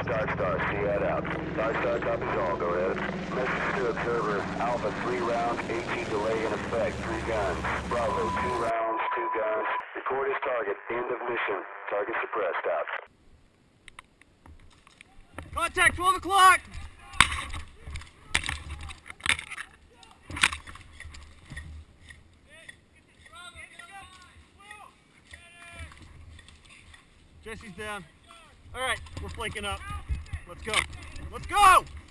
Star, CAD out. Star, copies all, go ahead. Message to observer, Alpha, 3 rounds, 18 delay in effect, 3 guns. Bravo, 2 rounds, 2 guns. Record his target, end of mission. Target suppressed, out. Contact, 12 o'clock! Jesse's down. All right, we're flanking up. Let's go. Let's go!